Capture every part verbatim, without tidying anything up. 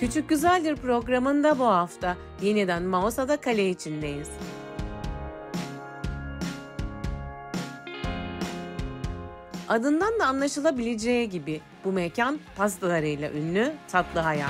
Küçük Güzeldir programında bu hafta yeniden Mausa'da kale içindeyiz. Adından da anlaşılabileceği gibi bu mekan pastalarıyla ünlü Tatlı Hayat.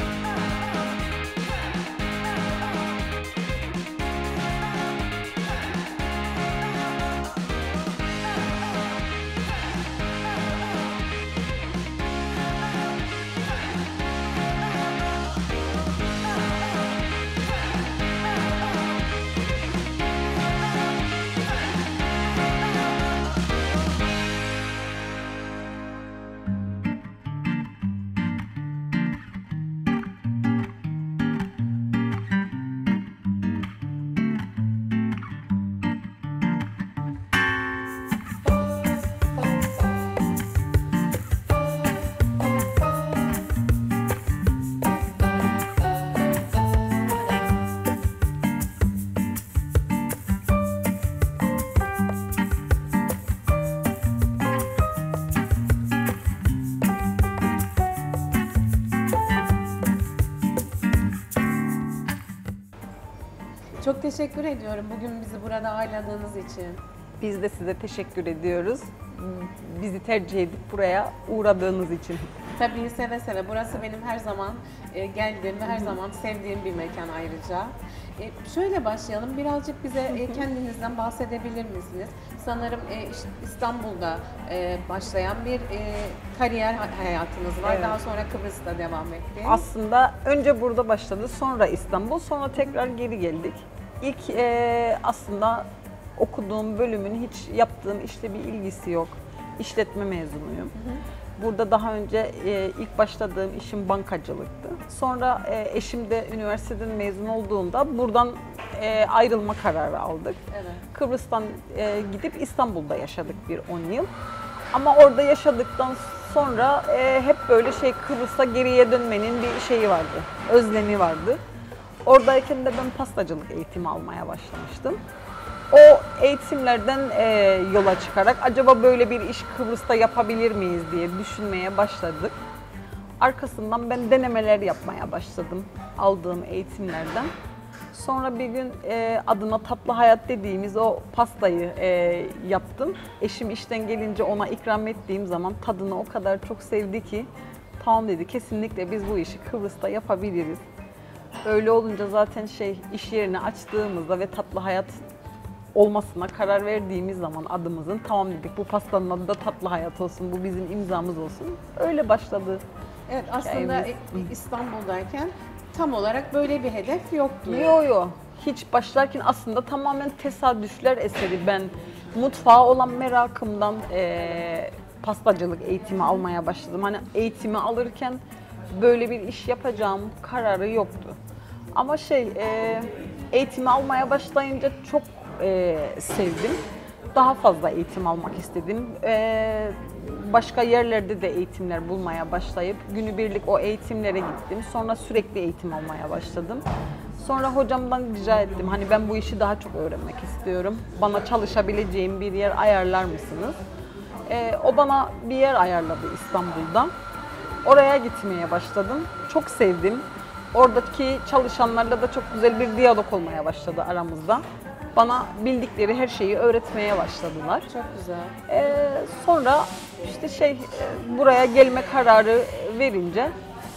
Çok teşekkür ediyorum bugün bizi burada ağırladığınız için. Biz de size teşekkür ediyoruz. Bizi tercih edip buraya uğradığınız için. Tabii seve seve. Burası benim her zaman e, geldiğim ve her zaman sevdiğim bir mekan ayrıca. E, şöyle başlayalım. Birazcık bize e, kendinizden bahsedebilir misiniz? Sanırım e, işte İstanbul'da e, başlayan bir e, kariyer hayatınız var. Evet. Daha sonra Kıbrıs'ta devam etti. Aslında önce burada başladı, sonra İstanbul, sonra tekrar geri geldik. İlk e, aslında okuduğum bölümün hiç yaptığım işle bir ilgisi yok. İşletme mezunuyum. Hı hı. Burada daha önce e, ilk başladığım işim bankacılıktı. Sonra e, eşim de üniversiteden mezun olduğunda buradan e, ayrılma kararı aldık. Evet. Kıbrıs'tan e, gidip İstanbul'da yaşadık bir on yıl. Ama orada yaşadıktan sonra e, hep böyle şey Kıbrıs'a geriye dönmenin bir şeyi vardı, özlemi vardı. Oradayken de ben pastacılık eğitimi almaya başlamıştım. O eğitimlerden e, yola çıkarak acaba böyle bir iş Kıbrıs'ta yapabilir miyiz diye düşünmeye başladık. Arkasından ben denemeler yapmaya başladım aldığım eğitimlerden. Sonra bir gün e, adına Tatlı Hayat dediğimiz o pastayı e, yaptım. Eşim işten gelince ona ikram ettiğim zaman tadını o kadar çok sevdi ki tamam dedi, kesinlikle biz bu işi Kıbrıs'ta yapabiliriz. Öyle olunca zaten şey iş yerini açtığımızda ve Tatlı Hayat olmasına karar verdiğimiz zaman adımızın tamam dedik, bu pastanın adı da Tatlı Hayat olsun, bu bizim imzamız olsun. Öyle başladı. Evet, aslında hikayemiz. İstanbul'dayken tam olarak böyle bir hedef yoktu. Yo yo. Hiç başlarken aslında tamamen tesadüfler eseri. Ben mutfağa olan merakımdan e, pastacılık eğitimi almaya başladım. Hani eğitimi alırken böyle bir iş yapacağım kararı yoktu. Ama şey e, eğitimi almaya başlayınca çok e, sevdim. Daha fazla eğitim almak istedim. E, başka yerlerde de eğitimler bulmaya başlayıp günübirlik o eğitimlere gittim. Sonra sürekli eğitim almaya başladım. Sonra hocamdan rica ettim. Hani ben bu işi daha çok öğrenmek istiyorum. Bana çalışabileceğim bir yer ayarlar mısınız? E, o bana bir yer ayarladı İstanbul'da. Oraya gitmeye başladım. Çok sevdim. Oradaki çalışanlarla da çok güzel bir diyalog olmaya başladı aramızda. Bana bildikleri her şeyi öğretmeye başladılar. Çok güzel. Ee, sonra işte şey e, buraya gelme kararı verince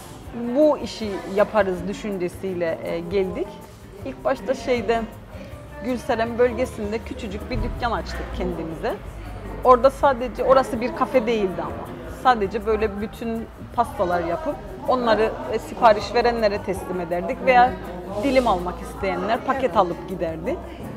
bu işi yaparız düşüncesiyle e, geldik. İlk başta şeyde Gülseren bölgesinde küçücük bir dükkan açtık kendimize. Orada sadece, orası bir kafe değildi ama. Sadece böyle bütün pastalar yapıp onları e, sipariş verenlere teslim ederdik veya dilim almak isteyenler paket alıp giderdi.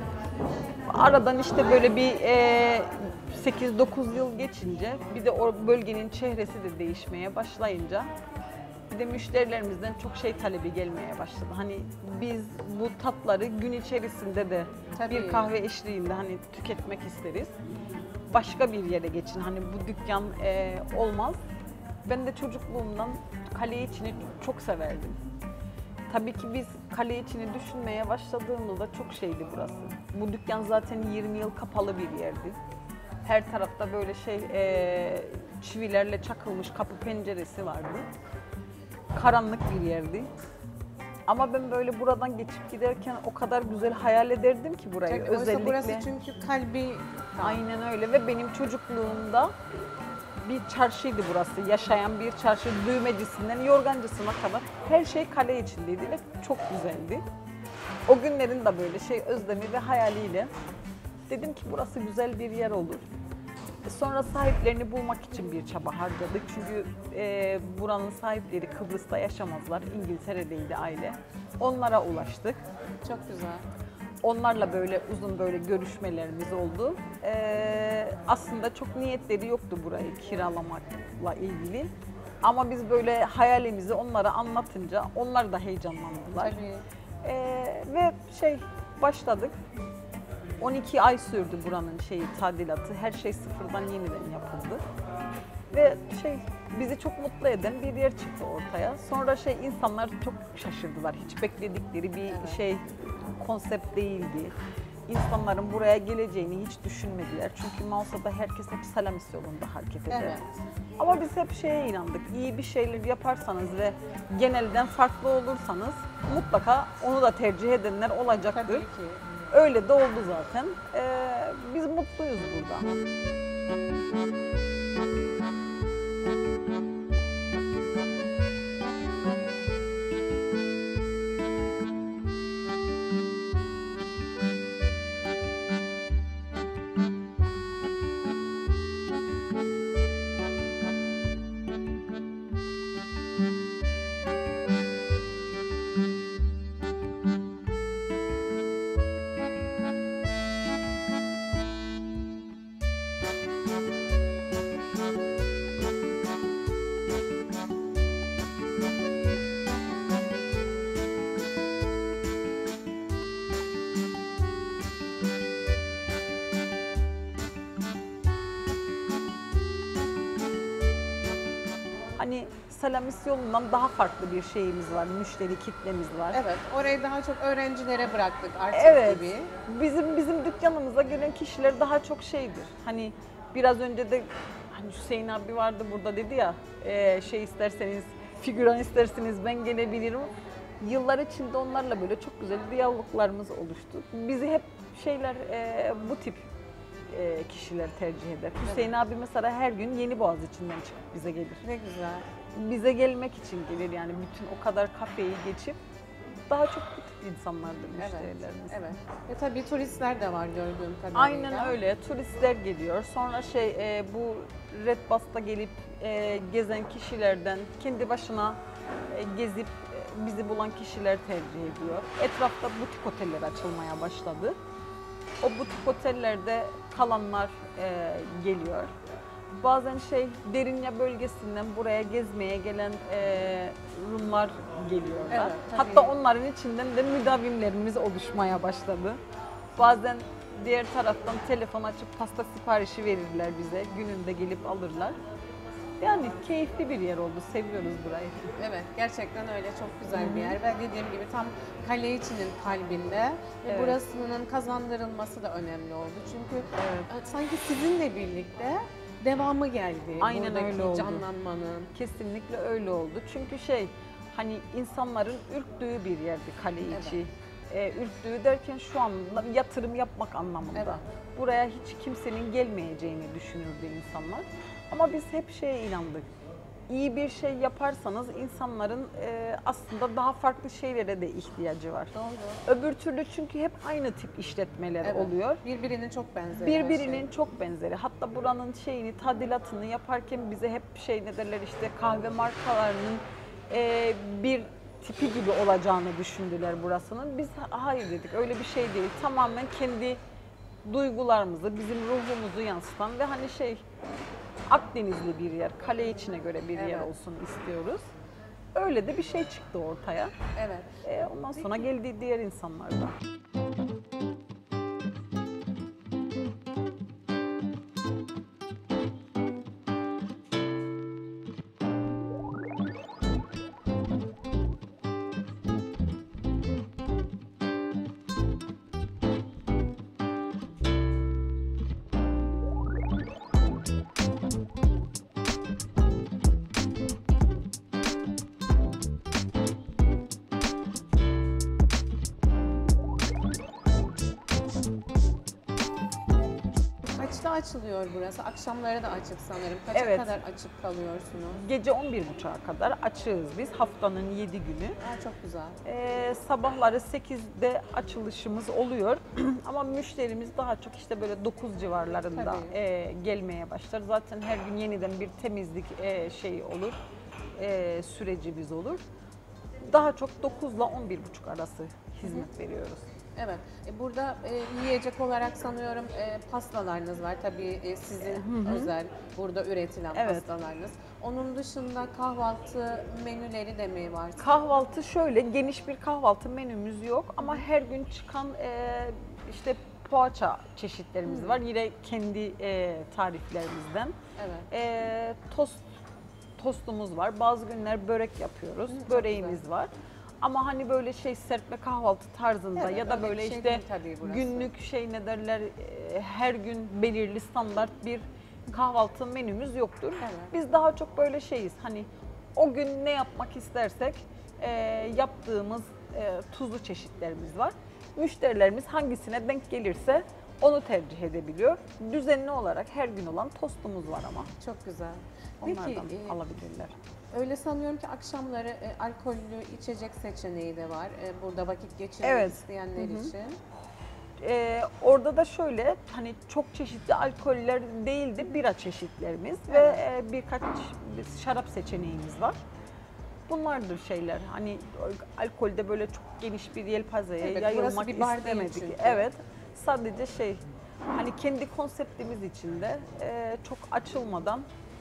Aradan işte böyle bir e, sekiz dokuz yıl geçince bir de o bölgenin çehresi de değişmeye başlayınca bir de müşterilerimizden çok şey talebi gelmeye başladı. Hani biz bu tatları gün içerisinde de Tabii. bir kahve eşliğinde hani tüketmek isteriz. Başka bir yere geçin, hani bu dükkan e, olmaz. Ben de çocukluğumdan kale içini çok severdim. Tabii ki biz kale içini düşünmeye başladığımızda çok şeydi burası. Bu dükkan zaten yirmi yıl kapalı bir yerdi. Her tarafta böyle şey e, çivilerle çakılmış kapı penceresi vardı. karanlık bir yerdi. Ama ben böyle buradan geçip giderken o kadar güzel hayal ederdim ki burayı. Tabii, oysa özellikle. burası çünkü kalbi. Aynen öyle ve benim çocukluğumda bir çarşıydı burası. Yaşayan bir çarşı, düğmecisinden yorgancısına kadar her şey kale içindeydi ve çok güzeldi. O günlerin de böyle şey özlemi ve hayaliyle dedim ki burası güzel bir yer olur. Sonra sahiplerini bulmak için bir çaba harcadık. Çünkü e, buranın sahipleri Kıbrıs'ta yaşamazlar. İngiltere'deydi aile. Onlara ulaştık. Çok güzel. Onlarla böyle uzun böyle görüşmelerimiz oldu. Ee, aslında çok niyetleri yoktu burayı kiralamakla ilgili. Ama biz böyle hayalimizi onlara anlatınca onlar da heyecanlandılar. Tabii. Ee, ve şey başladık. on iki ay sürdü buranın şeyi tadilatı. Her şey sıfırdan yeniden yapıldı. Ve şey bizi çok mutlu eden bir yer çıktı ortaya. Sonra şey insanlar çok şaşırdılar. Hiç bekledikleri bir şey konsept değildi. İnsanların buraya geleceğini hiç düşünmediler. Çünkü Malsa'da herkes hep Salamis yolunda hareket eder. Evet. Ama biz hep şeye inandık. İyi bir şeyler yaparsanız ve genelden farklı olursanız mutlaka onu da tercih edenler olacaktır. Tabii ki. Öyle de oldu zaten. Ee, biz mutluyuz burada. Hani Salamis yolundan daha farklı bir şeyimiz var, müşteri kitlemiz var. Evet, orayı daha çok öğrencilere bıraktık artık Evet, gibi. bizim bizim dükkanımıza gelen kişiler daha çok şeydir. Hani biraz önce de hani Hüseyin abi vardı burada dedi ya, e, şey isterseniz, figüran isterseniz ben gelebilirim. Yıllar içinde onlarla böyle çok güzel diyaloglarımız oluştu. Bizi hep şeyler e, bu tip e, kişiler tercih eder. Hüseyin abi mesela her gün Yeniboğaz içinden çıkıp bize gelir. Ne güzel. Bize gelmek için gelir yani bütün o kadar kafeyi geçip daha çok bu tip insanlardır Evet, müşterilerimiz. evet. Ve tabii turistler de var gördüğüm kadarıyla. Aynen öyle. Turistler geliyor. Sonra şey e, bu Red Bus'ta gelip e, gezen kişilerden kendi başına e, gezip e, bizi bulan kişiler tercih ediyor. Etrafta butik oteller açılmaya başladı. O butik otellerde kalanlar e, geliyor. Bazen şey Derince bölgesinden buraya gezmeye gelen e, Rumlar geliyorlar. Evet, tabii. Hatta onların içinden de müdavimlerimiz oluşmaya başladı. Bazen diğer taraftan telefon açıp pasta siparişi verirler bize. Gününde gelip alırlar. Yani keyifli bir yer oldu. Seviyoruz burayı. Evet, gerçekten öyle çok güzel bir yer ve dediğim gibi tam kale içinin kalbinde ve Evet. burasının kazandırılması da önemli oldu. Çünkü Evet. e, sanki sizinle birlikte devamı geldi. Aynen buradaki öyle oldu. canlanmanın. Kesinlikle öyle oldu. Çünkü şey hani insanların ürktüğü bir yerdi kale içi. Ee, ürktüğü derken şu anda yatırım yapmak anlamında. Evet. Buraya hiç kimsenin gelmeyeceğini düşünürdü insanlar. Ama biz hep şeye inandık. İyi bir şey yaparsanız insanların e, aslında daha farklı şeylere de ihtiyacı var. Doğru. Öbür türlü çünkü hep aynı tip işletmeler Evet. oluyor. Birbirinin çok benzeri. her Birbirinin şey. çok benzeri. Hatta buranın şeyini, tadilatını yaparken bize hep şey ne derler işte kahve markalarının e, bir tipi gibi olacağını düşündüler burasının. Biz hayır dedik öyle bir şey değil. Tamamen kendi duygularımızı, bizim ruhumuzu yansıtan ve hani şey Akdenizli bir yer, kale içine göre bir yer Evet. olsun istiyoruz. Öyle de bir şey çıktı ortaya. Evet. E, ondan sonra geldi diğer insanlar da. açılıyor burası? Akşamları da açık sanırım. Kaça Evet. kadar açık kalıyorsunuz? Gece on bir buçuğa kadar açığız biz haftanın yedi günü. Aa, çok güzel. Ee, sabahları sekizde açılışımız oluyor ama müşterimiz daha çok işte böyle dokuz civarlarında Tabii. e, gelmeye başlar. Zaten her gün yeniden bir temizlik e, şeyi olur, e, sürecimiz olur. Daha çok dokuz ile on bir buçuk arası hizmet veriyoruz. Evet. E, burada e, yiyecek olarak sanıyorum e, pastalarınız var. Tabii e, sizin özel burada üretilen Evet. pastalarınız. Onun dışında kahvaltı menüleri de mi var? Kahvaltı şöyle, geniş bir kahvaltı menümüz yok ama her gün çıkan e, işte poğaça çeşitlerimiz var. Yine kendi e, tariflerimizden. Evet. E, tost tostumuz var. Bazı günler börek yapıyoruz. çok Böreğimiz güzel. var. Ama hani böyle şey serpme kahvaltı tarzında Evet, ya da öyle bir böyle şey işte değil tabii burası. günlük şey ne derler e, her gün belirli standart bir kahvaltı menümüz yoktur. Evet. Biz daha çok böyle şeyiz. Hani o gün ne yapmak istersek e, yaptığımız e, tuzlu çeşitlerimiz var. Müşterilerimiz hangisine denk gelirse onu tercih edebiliyor. Düzenli olarak her gün olan tostumuz var ama. Çok güzel. Onlardan Peki e, alabilirler. öyle sanıyorum ki akşamları e, alkollü içecek seçeneği de var. E, burada vakit geçirmek Evet. isteyenler için. Ee, orada da şöyle hani çok çeşitli alkoller değil de bira çeşitlerimiz Evet. ve e, birkaç şarap seçeneğimiz var. Bunlardır şeyler. Hani alkolde böyle çok geniş bir yelpazeye Evet, yayılmak burası bir bar değil istemedik. çünkü. Evet. Sadece şey hani kendi konseptimiz içinde e, çok açılmadan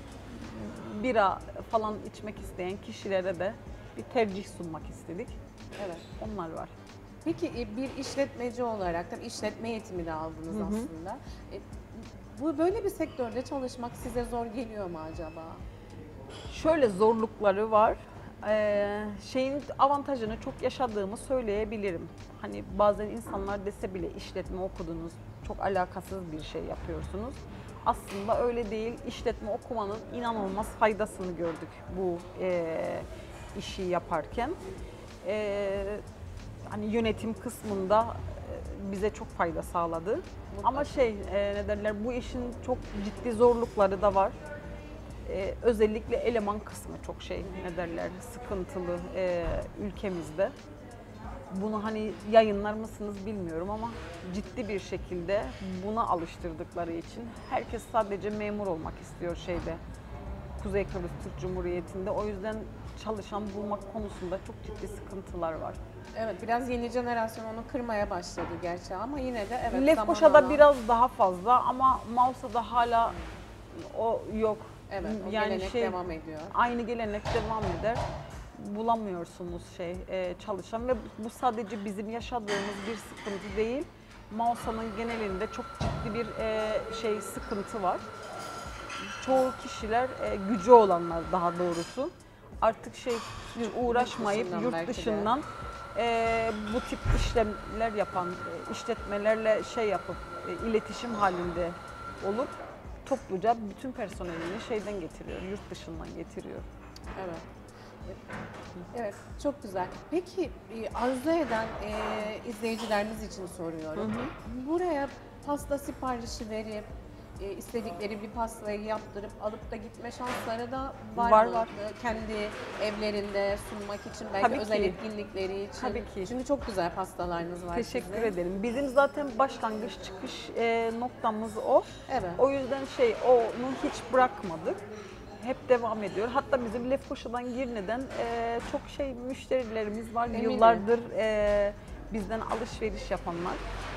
bira falan içmek isteyen kişilere de bir tercih sunmak istedik. Evet. Onlar var. Peki e, bir işletmeci olarak tabii işletme eğitimi de aldınız aslında. E, bu böyle bir sektörde çalışmak size zor geliyor mu acaba? Şöyle zorlukları var. Ee, şeyin avantajını çok yaşadığımı söyleyebilirim. Hani bazen insanlar dese bile işletme okudunuz, çok alakasız bir şey yapıyorsunuz. Aslında öyle değil. İşletme okumanın inanılmaz faydasını gördük bu e, işi yaparken. E, hani yönetim kısmında e, bize çok fayda sağladı. Ama şey e, ne derler bu işin çok ciddi zorlukları da var. Ee, özellikle eleman kısmı çok şey ne derler sıkıntılı e, ülkemizde. Bunu hani yayınlar mısınız bilmiyorum ama ciddi bir şekilde buna alıştırdıkları için herkes sadece memur olmak istiyor şeyde Kuzey Kıbrıs Türk Cumhuriyeti'nde. O yüzden çalışan bulmak konusunda çok ciddi sıkıntılar var. Evet, biraz yeni jenerasyon onu kırmaya başladı gerçi ama yine de evet. Lefkoşa'da zaman alan- biraz daha fazla ama Mausa'da hala o yok. evet, o Yani gelenek şey- devam ediyor. Aynı gelenek devam eder. Bulamıyorsunuz şey e, çalışan ve bu sadece bizim yaşadığımız bir sıkıntı değil. Mausa'nın genelinde çok ciddi bir e, şey sıkıntı var. Çoğu kişiler e, gücü olanlar daha doğrusu artık şey hiç uğraşmayıp dışından yurt belki de. dışından e, bu tip işlemler yapan e, işletmelerle şey yapıp e, iletişim halinde olup topluca bütün personelini şeyden getiriyor, yurt dışından getiriyor. Evet. Evet, çok güzel. Peki e, arzu eden e, izleyicilerimiz için soruyorum. Buraya pasta siparişi verip e, istedikleri bir pastayı yaptırıp alıp da gitme şansları da var, Var, mı? var. E, Kendi evlerinde sunmak için belki Tabii özel ki. etkinlikleri için. Tabii ki. Çünkü çok güzel pastalarınız var Teşekkür sizin. ederim. Bizim zaten başlangıç çıkış e, noktamız o. Evet. O yüzden şey onu hiç bırakmadık. Hep devam ediyor. Hatta bizim Lefkoşa'dan Girne'den e, çok şey müşterilerimiz var. Eminim. Yıllardır e, bizden alışveriş yapanlar.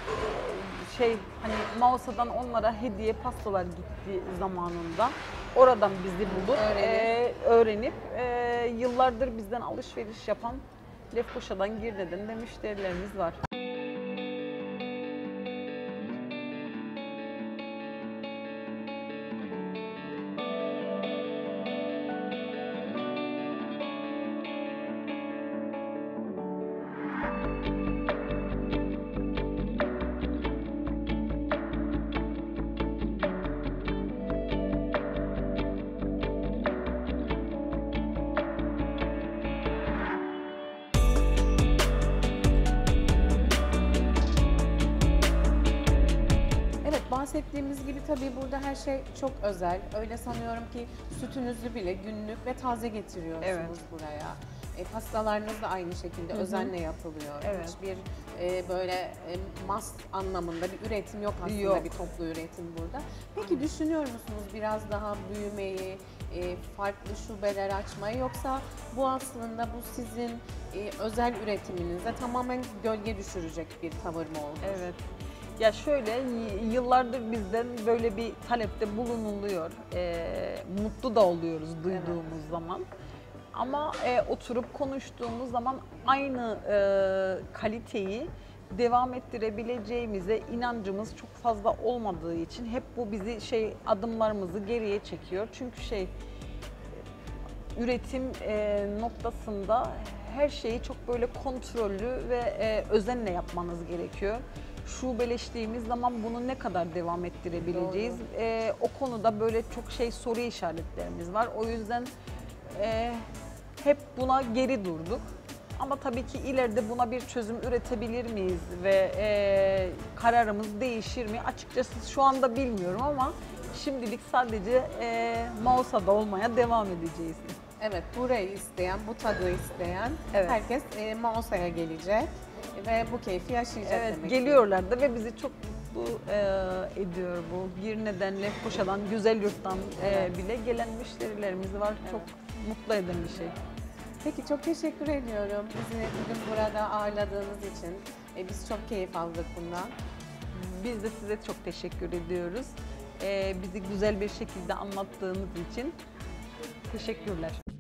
E, şey hani Mausa'dan onlara hediye pastalar gitti zamanında. Oradan bizi bulup Öğrenip. e, öğrenip e, yıllardır bizden alışveriş yapan Lefkoşa'dan Girne'den de müşterilerimiz var. bahsettiğimiz gibi tabii burada her şey çok özel. Öyle sanıyorum ki sütünüzü bile günlük ve taze getiriyorsunuz Evet. buraya. E, pastalarınız da aynı şekilde Hı hı. özenle yapılıyor. Evet. Hiçbir e, böyle e, mas anlamında bir üretim yok aslında, Yok. bir toplu üretim burada. Peki düşünüyor musunuz biraz daha büyümeyi, e, farklı şubeler açmayı, yoksa bu aslında bu sizin e, özel üretiminize tamamen gölge düşürecek bir tavır mı oldu? Evet. Ya şöyle, y- yıllardır bizden böyle bir talepte bulunuluyor. Ee, mutlu da oluyoruz duyduğumuz zaman. Ama e, oturup konuştuğumuz zaman aynı e, kaliteyi devam ettirebileceğimize inancımız çok fazla olmadığı için hep bu bizi şey adımlarımızı geriye çekiyor. Çünkü şey üretim e, noktasında her şeyi çok böyle kontrollü ve e, özenle yapmanız gerekiyor. Şubeleştiğimiz zaman bunu ne kadar devam ettirebileceğiz? E, o konuda böyle çok şey soru işaretlerimiz var. O yüzden e, hep buna geri durduk. Ama tabii ki ileride buna bir çözüm üretebilir miyiz ve e, kararımız değişir mi? Açıkçası şu anda bilmiyorum ama şimdilik sadece e, Mausa'da olmaya devam edeceğiz. Evet, burayı isteyen, bu tadı isteyen Evet. herkes e, Mausa'ya gelecek ve bu keyfi yaşayacak Evet, demek. geliyorlar da ve bizi çok mutlu e, ediyor bu. Girne'den, Lefkoşa'dan, Güzelyurt'tan e, Evet. bile gelen müşterilerimiz var. Çok mutlu eden bir şey. Peki, çok teşekkür ediyorum bizi bugün burada ağırladığınız için. E, biz çok keyif aldık bundan. Biz de size çok teşekkür ediyoruz. E, bizi güzel bir şekilde anlattığınız için teşekkürler.